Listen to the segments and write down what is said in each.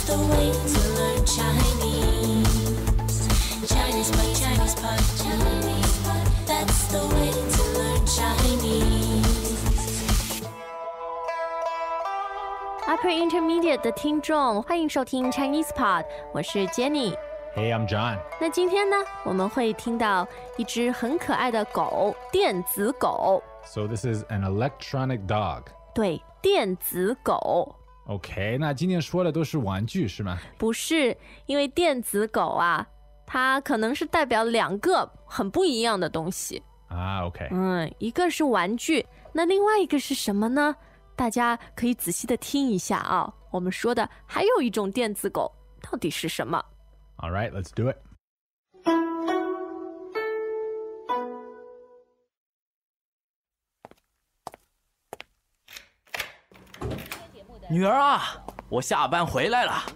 the way to learn Chinese. Chinese pot, Chinese pot, Chinese pot. That's the way to learn Chinese.Upper Intermediate 的听众，欢迎收听 Chinese Pod， 我是 Jenny。Hey, I'm John. 那今天呢，我们会听到一只很可爱的狗，电子狗。 So this is an electronic dog. 对，电子狗。 OK， 那今天说的都是玩具是吗？ 不是，因为电子狗啊，它可能是代表两个很不一样的东西。 OK。 一个是玩具，那另外一个是什么呢？大家可以仔细的听一下啊，我们说的还有一种电子狗，到底是什么？ All right, let's do it. 女儿啊，我下班回来了。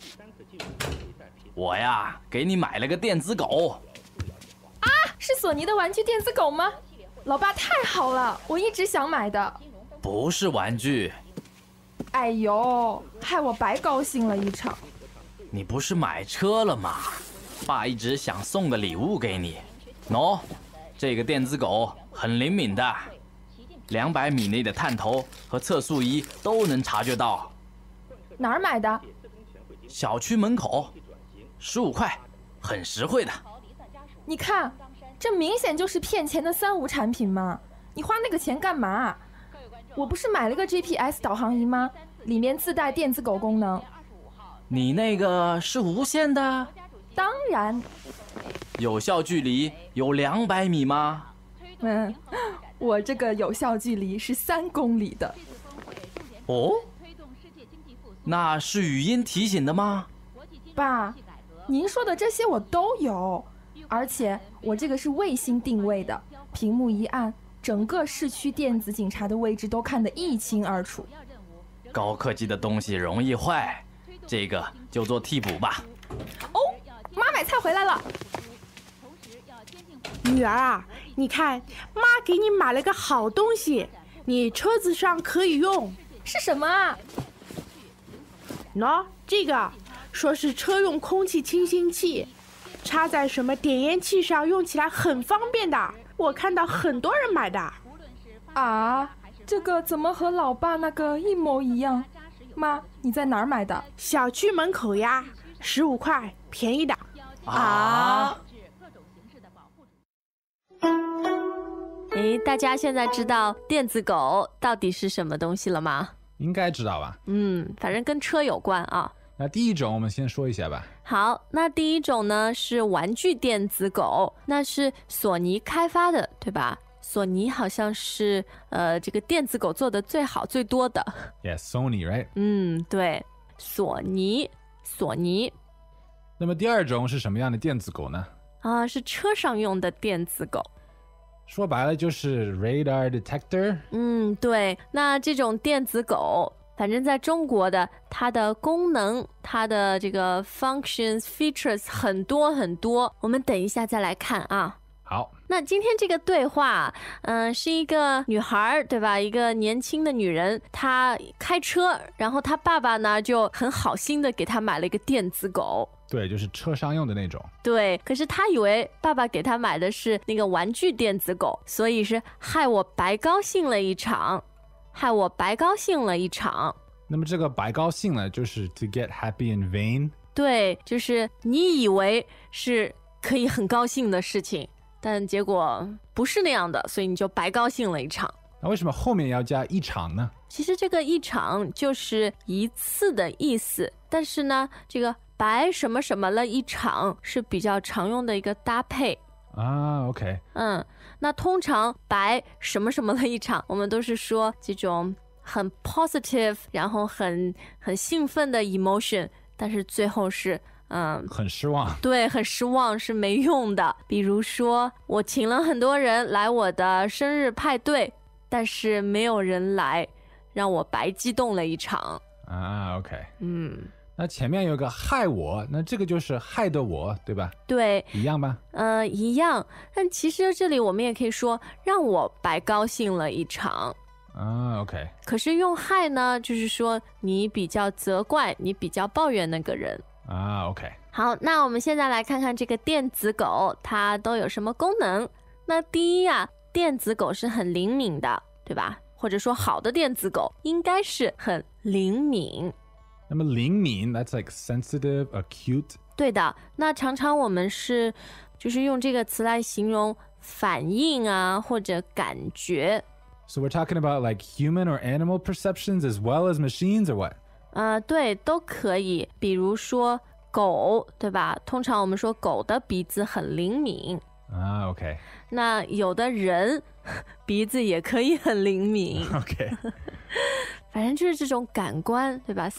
我呀，给你买了个电子狗。 啊，是索尼的玩具电子狗吗？老爸太好了，我一直想买的。 不是玩具。 哎呦，害我白高兴了一场。 你不是买车了吗？爸一直想送个礼物给你。喏，这个电子狗很灵敏的，200米内的探头和测速仪都能察觉到。 哪儿买的？ 小区门口，15块，很实惠的。 你看，这明显就是骗钱的3无产品嘛！你花那个钱干嘛？我不是买了个 GPS 导航仪吗？里面自带电子狗功能。 你那个是无线的？ 当然。 有效距离有200米吗？ 我这个有效距离是3公里的。 哦？那是语音提醒的吗？ 爸，您说的这些我都有，而且我这个是卫星定位的，屏幕一按，整个市区电子警察的位置都看得一清二楚。 高科技的东西容易坏，这个就做替补吧。 哦，妈买菜回来了。 女儿啊，你看，妈给你买了个好东西，你车子上可以用。 是什么啊？ 喏，这个说是车用空气清新器，插在什么点烟器上，用起来很方便的。我看到很多人买的。 啊，这个怎么和老爸那个一模一样？妈，你在哪儿买的？ 小区门口呀，15块，便宜的。 啊！ 大家现在知道电子狗到底是什么东西了吗？ 应该知道吧。 反正跟车有关啊。 那第一种我们先说一下吧。 好，那第一种呢是玩具电子狗，那是索尼开发的，对吧？索尼好像是这个电子狗做的最好最多的。 Yes, Sony, right? 对，索尼。 那么第二种是什么样的电子狗呢？ 是车上用的电子狗。 说白了就是 radar detector。 对，那这种电子狗，反正在中国的，它的功能，它的这个 functions features 很多很多，我们等一下再来看啊。 好， 那今天这个对话，是一个女孩，对吧？一个年轻的女人，她开车，然后她爸爸呢就很好心的给她买了一个电子狗。 对，就是车上用的那种。 对，可是她以为爸爸给她买的是那个玩具电子狗，所以是害我白高兴了一场。 那么这个白高兴了，就是 to get happy in vain。 对，就是你以为是可以很高兴的事情，但结果不是那样的，所以你就白高兴了一场。 那为什么后面要加一场呢？ 其实这个一场就是一次的意思，但是呢，这个白什么什么了一场是比较常用的一个搭配。 OK。 那通常白什么什么了一场，我们都是说这种很 positive， 然后很兴奋的 emotion， 但是最后是很失望。 对，很失望是没用的。比如说我请了很多人来我的生日派对，但是没有人来，让我白激动了一场。 OK。那前面有个害我，那这个就是害的我，对吧？ 对， 一样吧？ 一样。但其实这里我们也可以说让我白高兴了一场。 OK 可是用害呢，就是说你比较责怪，你比较抱怨那个人。 OK 好，那我们现在来看看这个电子狗它都有什么功能。那第一啊，电子狗是很灵敏的，对吧？或者说好的电子狗应该是很灵敏。 那么灵敏 that's like sensitive, acute. 对的，那常常我们就是用这个词来形容反应啊，或者感觉。 So we're talking about like human or animal perceptions as well as machines or what? 对，都可以。比如说狗，对吧？通常我们说狗的鼻子很灵敏。 OK 那有的人鼻子也可以很灵敏。 OK 反正就是这种感官，对吧？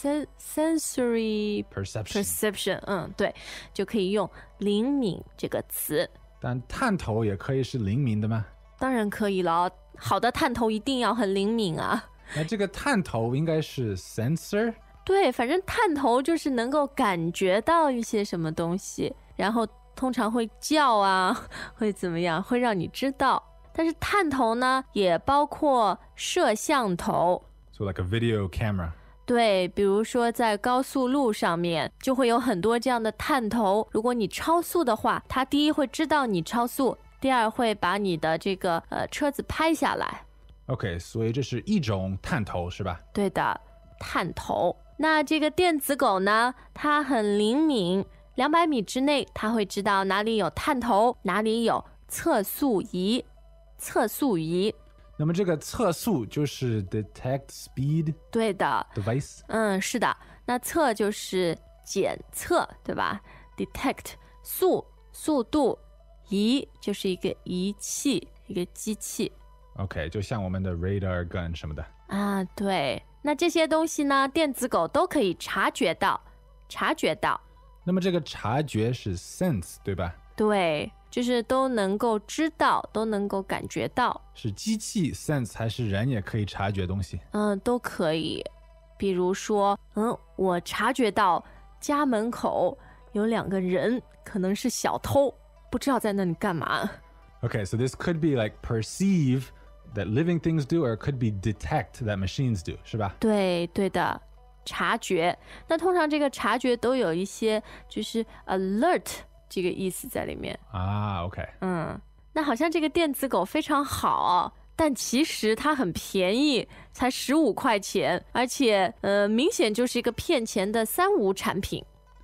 sensory perception 对，就可以用灵敏这个词。 但探头也可以是灵敏的吗？ 当然可以了，好的探头一定要很灵敏啊。 那这个探头应该是 sensor？ 对，反正探头就是能够感觉到一些什么东西，然后通常会叫啊，会怎么样，会让你知道。但是探头呢，也包括摄像头。 So like a video camera. 对，比如说在高速路上面就会有很多这样的探头，如果你超速的话，它第一会知道你超速，第二会把你的这个车子拍下来。 OK， 所以这是一种探头是吧？ 对的，探头。那这个电子狗呢，它很灵敏，200米之内它会知道哪里有探头，哪里有测速仪。测速仪。 那么这个测速就是 detect speed 对的 device。 是的。那测就是检测，对吧？ detect 速度，仪就是一个仪器，一个机器。 OK， 就像我们的 radar gun 什么的。 对。那这些东西呢，电子狗都可以察觉到。 那么这个察觉是 sense 对吧？ 对，就是都能够知道，都能够感觉到。 是机器 sense 还是人也可以察觉东西？ 都可以。比如说，我察觉到家门口有2个人，可能是小偷，不知道在那里干嘛。 Okay, so this could be like perceive that living things do, or it could be detect that machines do, 是吧？ 对的，察觉。那通常这个察觉都有一些就是 alert 这个意思在里面。 OK。 那好像这个电子狗非常好，但其实它很便宜，才15块钱，而且明显就是一个骗钱的三无产品。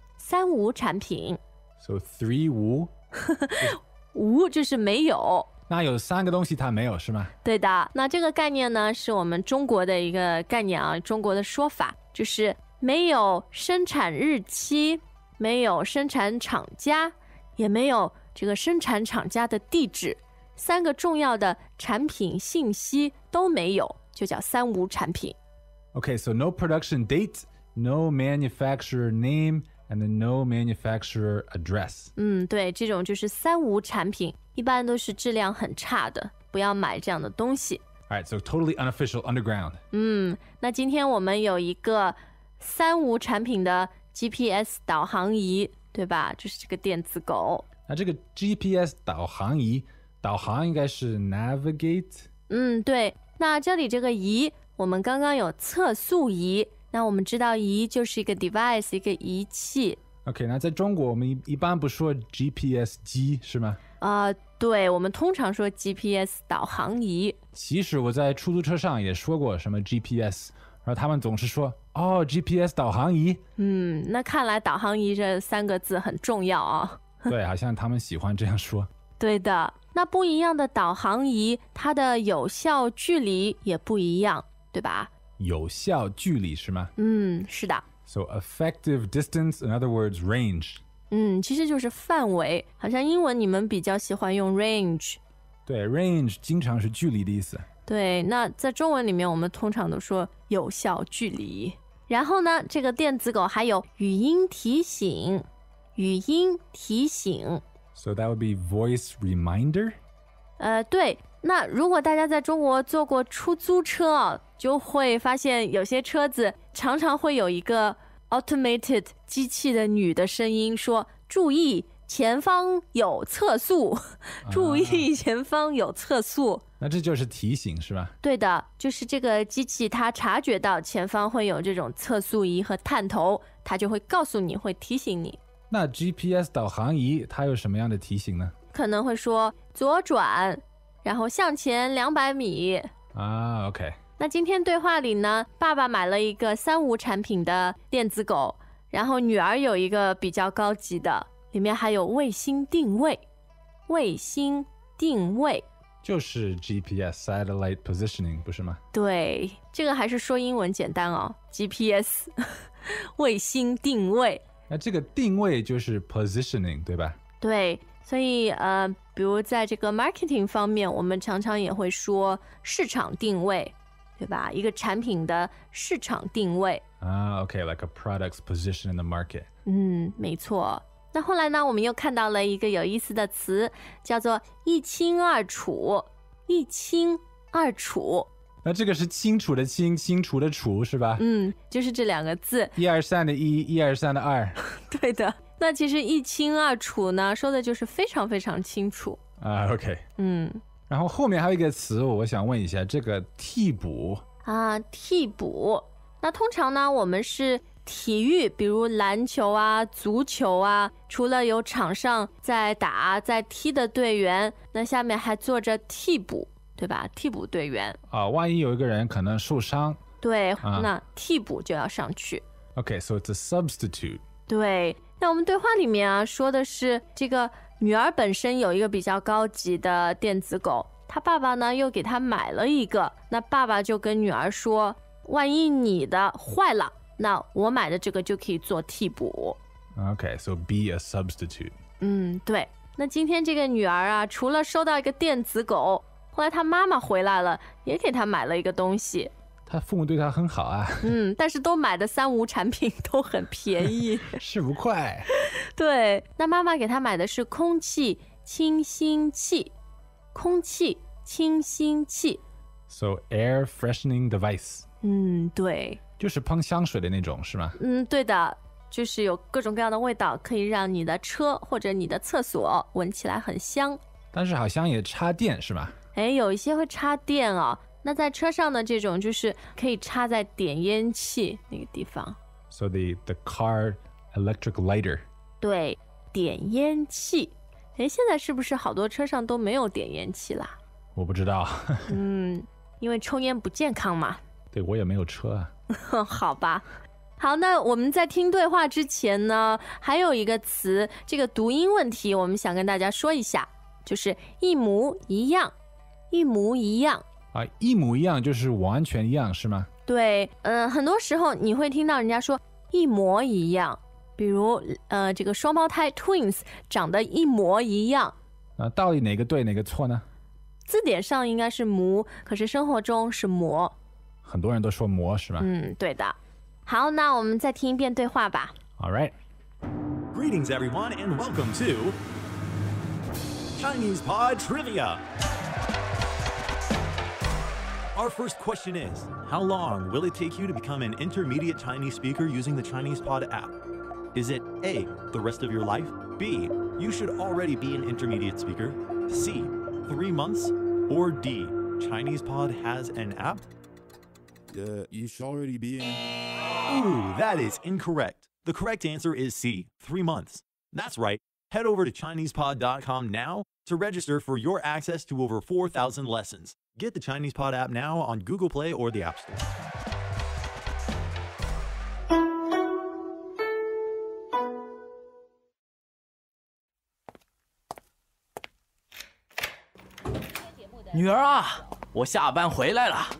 So 3无无就是没有。 那有3个东西它没有是吗？ 对的。那这个概念呢，是我们中国的一个概念啊，中国的说法就是没有生产日期，没有生产厂家，也没有这个生产厂家的地址，3个重要的产品信息都没有，就叫三无产品。 Okay, so no production date, no manufacturer name, and then no manufacturer address. 对，这种就是三无产品，一般都是质量很差的，不要买这样的东西。 All right, so totally unofficial underground. 那今天我们有一个三无产品的 GPS 导航仪，对吧？就是这个电子狗。 那这个 GPS 导航仪，导航应该是 navigate。 对。那这里这个仪，我们刚刚有测速仪，那我们知道仪就是一个 device， 一个仪器。 OK， 那在中国我们一般不说 GPS 机是吗？ 对，我们通常说 GPS 导航仪。 其实我在出租车上也说过什么 GPS， 然后他们总是说GPS 导航仪。 那看来导航仪这3个字很重要啊。 对，好像他们喜欢这样说。 对的。那不一样的导航仪，它的有效距离也不一样，对吧？ 有效距离是吗？ 是的。 So effective distance, in other words, range. 其实就是范围，好像英文你们比较喜欢用 range。 对 ，range 经常是距离的意思。 对，那在中文里面我们通常都说有效距离。然后呢，这个电子狗还有语音提醒。 So that would be voice reminder? 对，那如果大家在中国坐过出租车就会发现有些车子常常会有一个 automated 机器的女的声音说：“注意，前方有测速。”注意，前方有测速。 那这就是提醒是吧？ 对的，就是这个机器它察觉到前方会有这种测速仪和探头，它就会告诉你，会提醒你。 那 GPS 导航仪它有什么样的提醒呢？ 可能会说左转，然后向前200米。 啊 ，OK。 那今天对话里呢，爸爸买了一个3无产品的电子狗，然后女儿有一个比较高级的，里面还有卫星定位。卫星定位就是 GPS satellite positioning 不是吗？ 对，这个还是说英文简单哦 ，GPS 卫星定位。 那这个定位就是 positioning 对吧？ 对，所以比如在这个 marketing 方面，我们常常也会说市场定位，对吧？一个产品的市场定位。 啊 ，OK，like a product's position in the market。 没错。那后来呢，我们又看到了一个有意思的词，叫做一清二楚。一清二楚。 那这个是清楚的清，清除的除是吧？ 就是这2个字。 123的1，123的2。 对的。那其实一清二楚呢，说的就是非常非常清楚。 啊 ，OK。然后后面还有一个词，我想问一下，这个替补啊，替补。那通常呢，我们是体育，比如篮球啊、足球啊，除了有场上在打、在踢的队员，那下面还坐着替补，对吧？替补队员啊，万一有一个人可能受伤， 对，那替补就要上去。 OK，so it's a substitute。 对，那我们对话里面啊说的是这个女儿本身有一个比较高级的电子狗，她爸爸呢又给她买了一个，那爸爸就跟女儿说，万一你的坏了，那我买的这个就可以做替补。 OK，so be a substitute。 对。那今天这个女儿啊，除了收到一个电子狗，后来她妈妈回来了，也给她买了一个东西。 他父母对他很好啊。 但是都买的3无产品都很便宜。 10不快。 对，那妈妈给他买的是空气清新器。空气清新器。 So air freshening device。 对。 就是喷香水的那种是吗？ 对的，就是有各种各样的味道，可以让你的车或者你的厕所闻起来很香。 但是好像也插电是吗？ 有一些会插电哦。那在车上的这种就是可以插在点烟器那个地方。 So the car electric lighter。 对，点烟器。现在是不是好多车上都没有点烟器啦？ 我不知道。 因为抽烟不健康嘛。 对，我也没有车啊。 好吧。好，那我们在听对话之前呢，还有一个词，这个读音问题我们想跟大家说一下，就是一模一样。一模一样啊，一模一样就是完全一样是吗？ 对，很多时候你会听到人家说一模一样，比如这个双胞胎 twins 长得一模一样。 到底哪个对哪个错呢？ 字典上应该是模，可是生活中是模。 很多人都说模是吧？ 对的。好，那我们再听一遍对话吧。 All right. Greetings, everyone, and welcome to Chinese Pod Trivia. Our first question is, how long will it take you to become an intermediate Chinese speaker using the Chinese Pod app? Is it A, the rest of your life? B, you should already be an intermediate speaker? C, 3 months? Or D, Chinese Pod has an app? You should already be in. Ooh, that is incorrect. The correct answer is C, 3 months. That's right. Head over to ChinesePod.com now to register for your access to over 4,000 lessons. Get the Chinese Pod app now on Google Play or the App Store. "女儿啊，我下班回来了。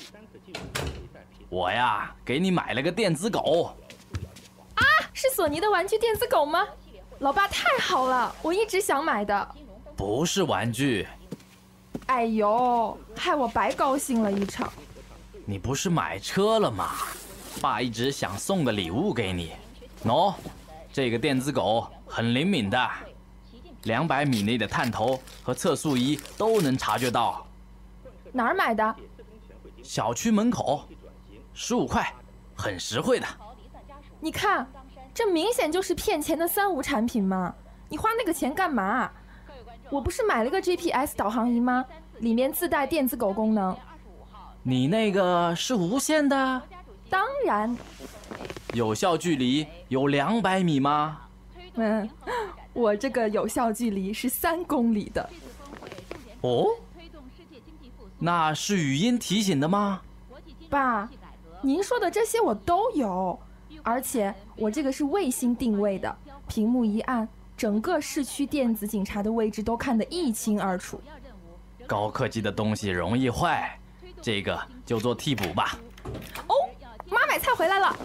我呀，给你买了个电子狗。 啊，是索尼的玩具电子狗吗？老爸太好了，我一直想买的。 不是玩具。 哎呦，害我白高兴了一场。 你不是买车了吗？爸一直想送个礼物给你。喏，这个电子狗很灵敏的，200米内的探头和测速仪都能察觉到。 哪儿买的？ 小区门口，15块，很实惠的。 你看，这明显就是骗钱的3无产品嘛！你花那个钱干嘛？我不是买了个 GPS 导航仪吗？ 里面自带电子狗功能。 你那个是无线的？ 当然。 有效距离有200米吗？ 我这个有效距离是3公里的。 哦？那是语音提醒的吗？ 爸，您说的这些我都有，而且我这个是卫星定位的，屏幕一按，整个市区电子警察的位置都看得一清二楚。 高科技的东西容易坏，这个就做替补吧。 哦，妈买菜回来了。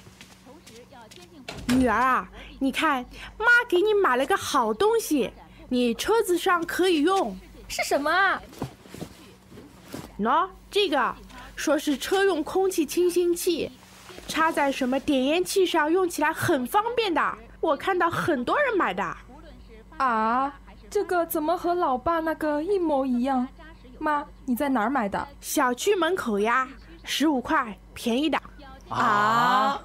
女儿啊，你看，妈给你买了个好东西，你车子上可以用。 是什么啊？ 喏，这个说是车用空气清新器，插在什么点烟器上，用起来很方便的。我看到很多人买的。 啊，这个怎么和老爸那个一模一样？妈，你在哪儿买的？ 小区门口呀，15块，便宜的。 啊！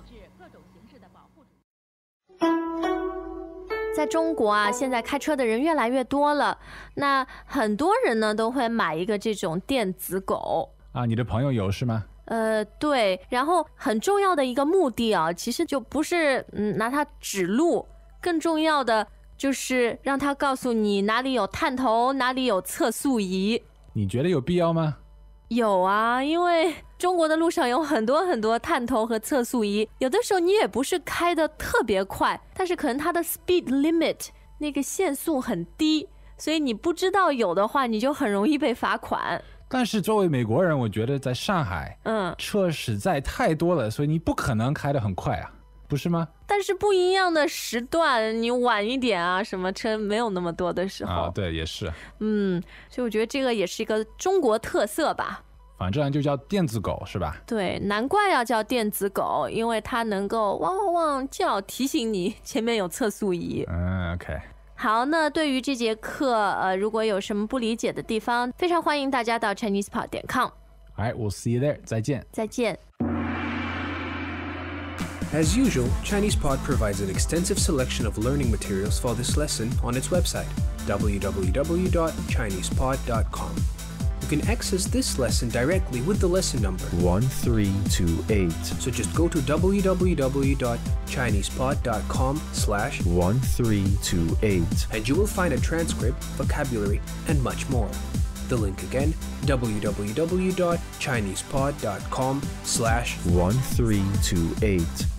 在中国啊，现在开车的人越来越多了，那很多人呢都会买一个这种电子狗啊。你的朋友有是吗？ 对，然后很重要的一个目的啊，其实就不是拿它指路，更重要的就是让它告诉你哪里有探头，哪里有测速仪。 你觉得有必要吗？ 有啊，因为中国的路上有很多很多探头和测速仪，有的时候你也不是开的特别快，但是可能它的 speed limit 那个限速很低，所以你不知道有的话，你就很容易被罚款。 但是作为美国人，我觉得在上海，车实在太多了，所以你不可能开得很快啊，不是吗？ 但是不一样的时段，你晚一点啊，什么车没有那么多的时候啊，对，也是。 所以我觉得这个也是一个中国特色吧。 反正就叫电子狗是吧？ 对，难怪要叫电子狗，因为它能够汪汪汪叫，提醒你前面有测速仪。 OK。 好，那对于这节课，如果有什么不理解的地方，非常欢迎大家到 ChinesePod.com。 All right, we'll see you there. 再见。 再见。 As usual, ChinesePod provides an extensive selection of learning materials for this lesson on its website, www.chinesepod.com. You can access this lesson directly with the lesson number 1328. So just go to www.chinesepod.com/1328 and you will find a transcript, vocabulary, and much more. The link again, www.chinesepod.com/1328.